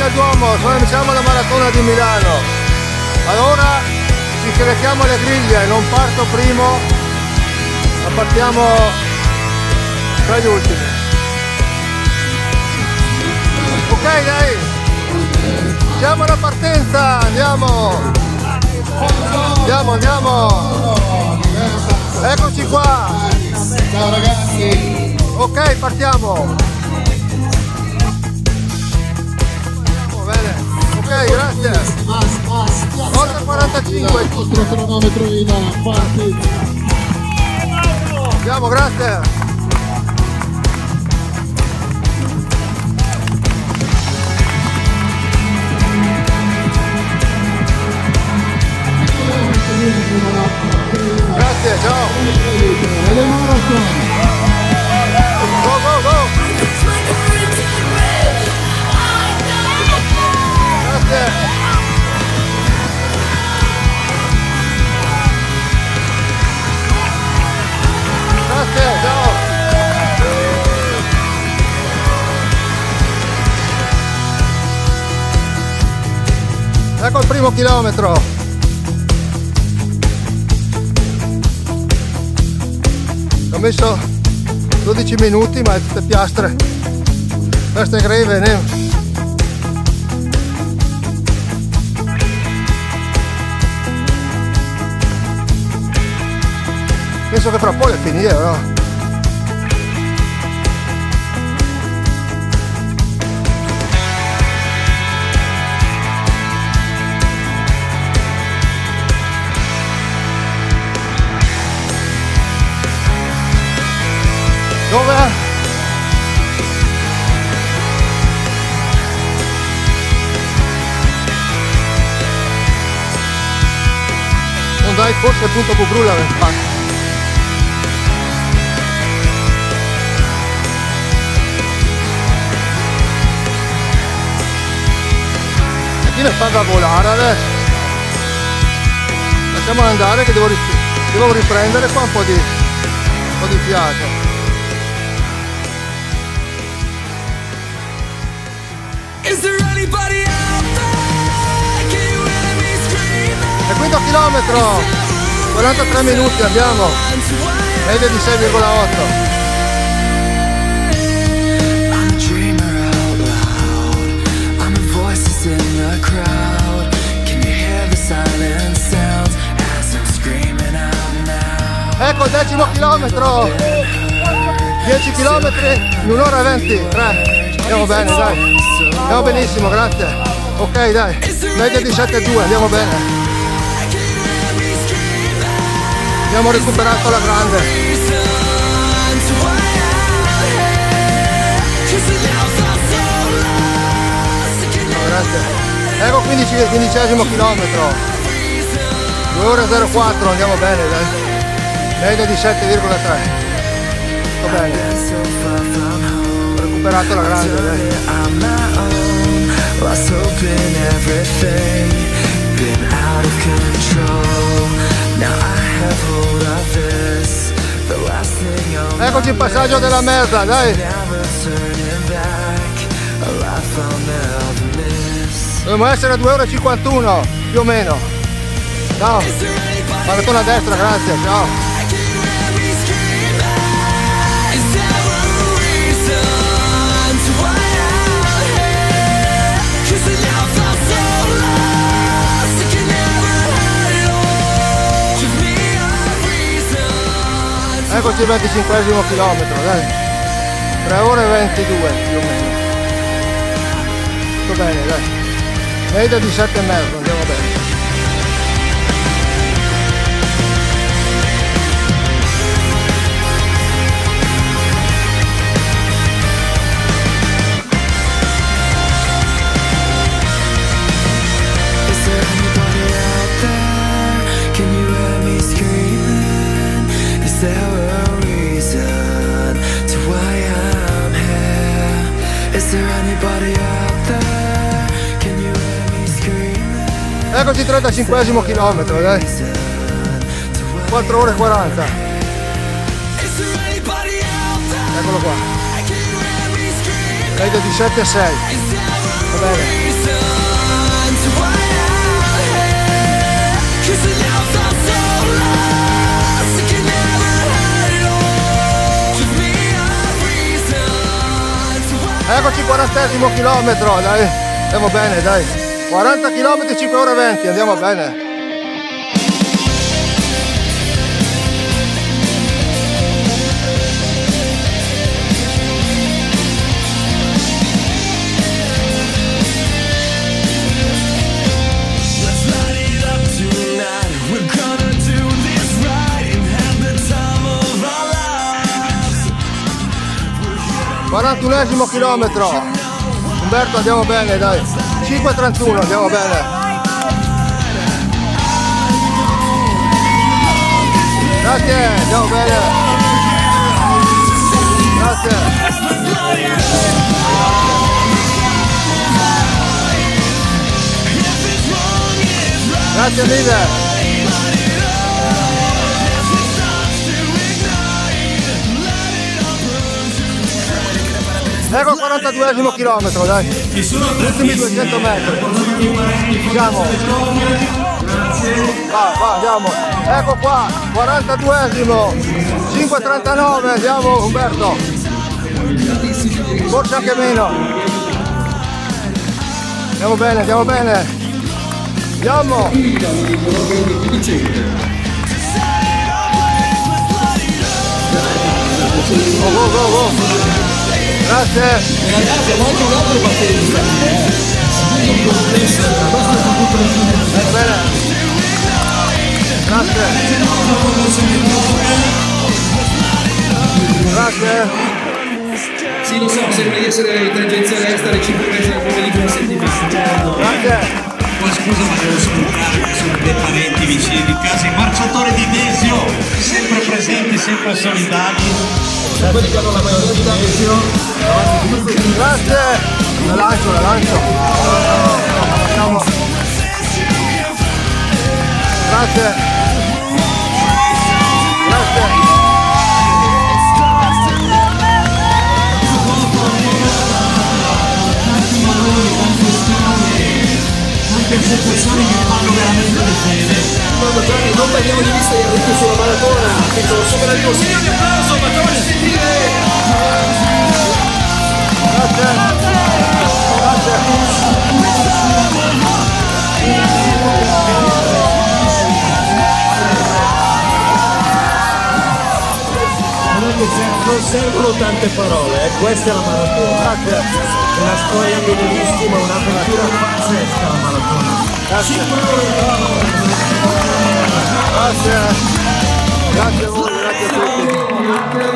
al Duomo, siamo alla maratona di Milano. Allora ci carichiamo le griglie, non parto primo, ma partiamo tra gli ultimi. Ok, dai, siamo alla partenza, andiamo. Eccoci qua. Ciao ragazzi. Ok, partiamo. Bene. Ok, grazie. Oltre 45. Il nostro cronometro in partenza. Andiamo, grazie. Grazie, ciao. Go, go, go. Grazie. Grazie, ciao. Ecco il primo chilometro. Ho messo 12 minuti, ma è tutte piastre. Questa è greve, ne? Penso che fra un po' è finire, no? Dove? Non dai, forse il punto Bubrulla per fare. E chi ne fa da volare adesso? Lasciamolo andare che devo riprendere qua un po' di fiato. E quinto chilometro, 43 minuti abbiamo, media di 6,8. Ecco il 10° chilometro, 10 chilometri in 1 ora e 23. Andiamo bene, dai. Andiamo benissimo, grazie. Ok, dai, media di 7,2, andiamo bene. Abbiamo recuperato la grande. Grazie. Ecco 15° chilometro. 2 ore 04, andiamo bene, dai. Media di 7,3. Va bene. Ho recuperato la grande, dai. Eccoci il passaggio della merda, dai. Dobbiamo essere a 2,51 ore più o meno. Ciao. Maratona a destra, grazie, ciao. Eccoci il 25° chilometro, dai. 3 ore e 22 più o meno. Tutto bene, dai. Media di 7,5, andiamo bene. Eccoci 35° chilometro, dai. 4 ore e 40. Eccolo qua. Media di 7,6. Va bene. Eccoci 40° chilometro, dai, andiamo bene, dai. 40 km 5 ore 20, andiamo bene. Quarantunesimo chilometro. Umberto, andiamo bene, dai. 5:31, andiamo bene. Grazie, andiamo bene. Grazie. Grazie mille. Ecco il 42° chilometro, dai. Ultimi 200 metri. Siamo. Va, andiamo. Ecco qua, 42°. 5:39, andiamo Umberto. Forse anche meno. Andiamo bene, andiamo bene. Andiamo. Go. Grazie. Ragazzi, abbiamo anche un altro batterista. Bene. Grazie. Grazie. Sì, lo so, sembra di essere in tangenza destra e 5 metri al come di una settimana. Grazie. Poi scusa, ma devo salutare perché sono dei parenti vicini di casa, i marciatori di Desio, sempre presenti, sempre solidari. Quelli che hanno la maglietta di Desio. Grazie. La lancio. Andiamo. Grazie. Anche associazioni che fanno veramente bene. Gianni, non perdiamo di vista gli arrivi sulla maratona. Sono super arrivo. Signori, applauso, facciamoci sentire. Non servono tante parole, questa è la maratona. Una storia bellissima, un'avventura pazzesca la maratona. Grazie a voi, grazie a tutti.